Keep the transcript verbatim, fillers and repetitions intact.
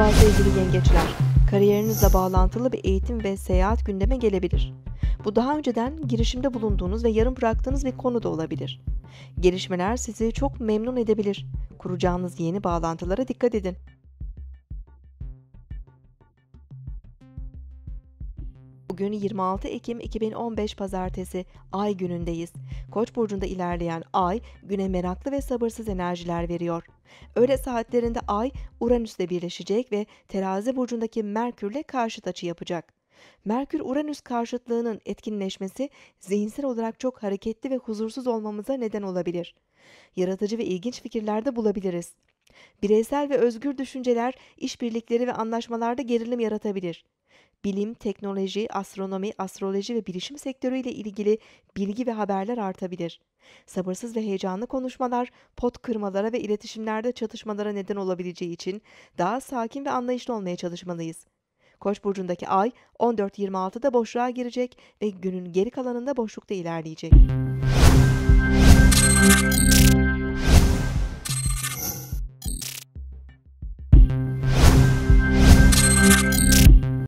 Merhaba sevgili yengeçler. Kariyerinizle bağlantılı bir eğitim ve seyahat gündeme gelebilir. Bu daha önceden girişimde bulunduğunuz ve yarım bıraktığınız bir konu da olabilir. Gelişmeler sizi çok memnun edebilir. Kuracağınız yeni bağlantılara dikkat edin. Bugün yirmi altı Ekim iki bin on beş Pazartesi, Ay günündeyiz. Koç burcunda ilerleyen Ay, güne meraklı ve sabırsız enerjiler veriyor. Öğle saatlerinde Ay, Uranüs'le birleşecek ve Terazi burcundaki Merkür'le karşıt açı yapacak. Merkür-Uranüs karşıtlığının etkinleşmesi, zihinsel olarak çok hareketli ve huzursuz olmamıza neden olabilir. Yaratıcı ve ilginç fikirler de bulabiliriz. Bireysel ve özgür düşünceler, işbirlikleri ve anlaşmalarda gerilim yaratabilir. Bilim, teknoloji, astronomi, astroloji ve bilişim sektörüyle ilgili bilgi ve haberler artabilir. Sabırsız ve heyecanlı konuşmalar, pot kırmalara ve iletişimlerde çatışmalara neden olabileceği için daha sakin ve anlayışlı olmaya çalışmalıyız. Koç burcundaki Ay on dört yirmi altıda boşluğa girecek ve günün geri kalanında boşlukta ilerleyecek.